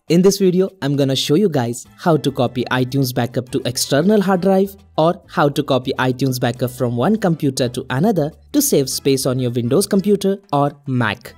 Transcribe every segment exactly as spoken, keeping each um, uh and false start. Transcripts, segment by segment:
In this video, I'm gonna show you guys how to copy iTunes backup to external hard drive or how to copy iTunes backup from one computer to another to save space on your Windows computer or Mac.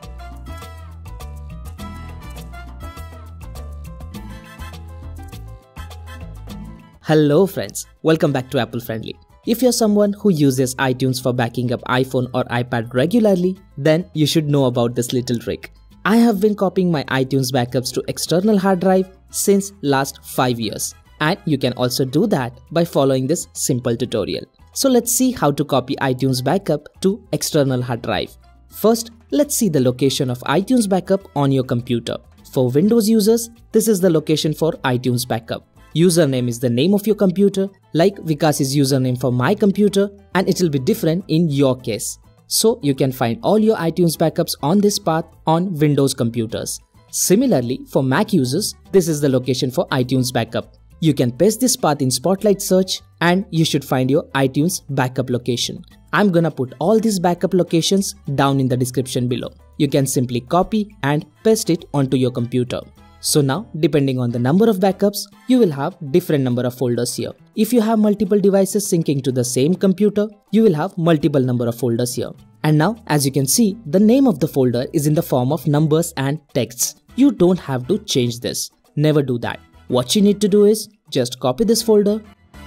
Hello friends, welcome back to Apple Friendly. If you're someone who uses iTunes for backing up iPhone or iPad regularly, then you should know about this little trick. I have been copying my iTunes backups to external hard drive since last five years. And you can also do that by following this simple tutorial. So let's see how to copy iTunes backup to external hard drive. First, let's see the location of iTunes backup on your computer. For Windows users, this is the location for iTunes backup. Username is the name of your computer, like Vikas's username for my computer, and it will be different in your case. So you can find all your iTunes backups on this path on Windows computers. Similarly, for Mac users, this is the location for iTunes backup. You can paste this path in Spotlight search and you should find your iTunes backup location. I'm gonna put all these backup locations down in the description below. You can simply copy and paste it onto your computer. So now, depending on the number of backups, you will have different number of folders here. If you have multiple devices syncing to the same computer, you will have multiple number of folders here. And now, as you can see, the name of the folder is in the form of numbers and texts. You don't have to change this. Never do that. What you need to do is just copy this folder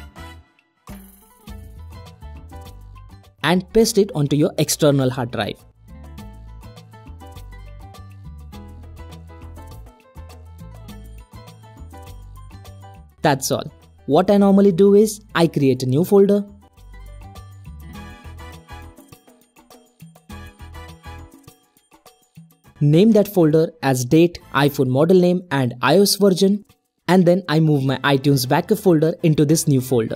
and paste it onto your external hard drive. That's all. What I normally do is, I create a new folder, name that folder as date, iPhone model name and iOS version, and then I move my iTunes backup folder into this new folder.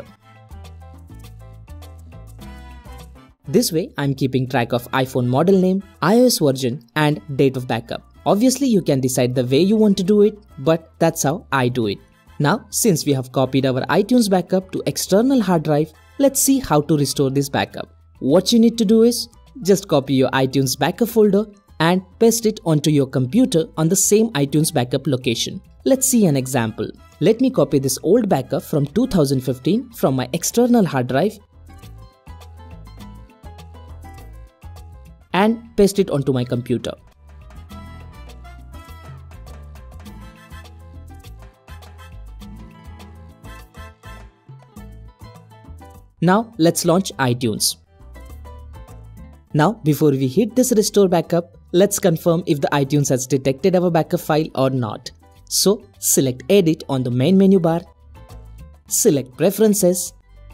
This way, I'm keeping track of iPhone model name, iOS version and date of backup. Obviously, you can decide the way you want to do it, but that's how I do it. Now, since we have copied our iTunes backup to external hard drive, let's see how to restore this backup. What you need to do is, just copy your iTunes backup folder and paste it onto your computer on the same iTunes backup location. Let's see an example. Let me copy this old backup from two thousand fifteen from my external hard drive and paste it onto my computer. Now let's launch iTunes. Now before we hit this restore backup, let's confirm if the iTunes has detected our backup file or not. So select edit on the main menu bar, select preferences,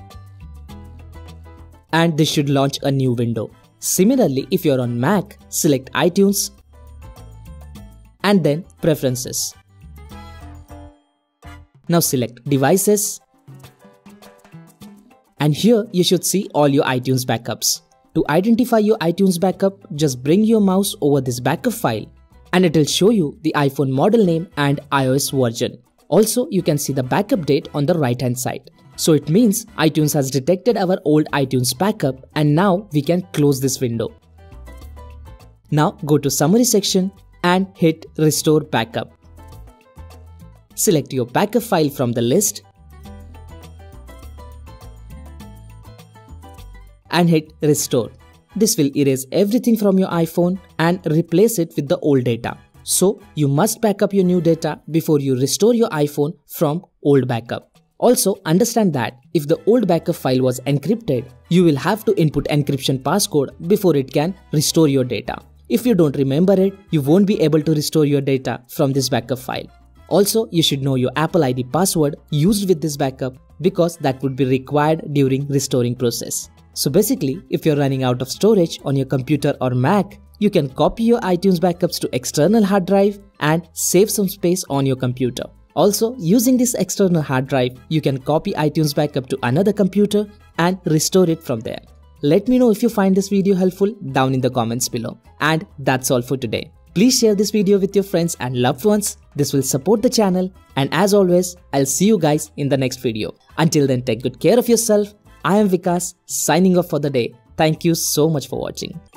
and this should launch a new window. Similarly, if you're on Mac, select iTunes and then preferences. Now select devices. And here you should see all your iTunes backups. To identify your iTunes backup, just bring your mouse over this backup file and it will show you the iPhone model name and iOS version. Also, you can see the backup date on the right hand side. So it means iTunes has detected our old iTunes backup and now we can close this window. Now go to summary section and hit restore backup. Select your backup file from the list and hit restore. This will erase everything from your iPhone and replace it with the old data. So you must back up your new data before you restore your iPhone from old backup. Also understand that if the old backup file was encrypted, you will have to input encryption passcode before it can restore your data. If you don't remember it, you won't be able to restore your data from this backup file. Also, you should know your Apple I D password used with this backup because that would be required during restoring process. So basically, if you're running out of storage on your computer or Mac, you can copy your iTunes backups to external hard drive and save some space on your computer. Also, using this external hard drive, you can copy iTunes backup to another computer and restore it from there. Let me know if you find this video helpful down in the comments below. And that's all for today. Please share this video with your friends and loved ones. This will support the channel. And as always, I'll see you guys in the next video. Until then, take good care of yourself. I am Vikas, signing off for the day. Thank you so much for watching.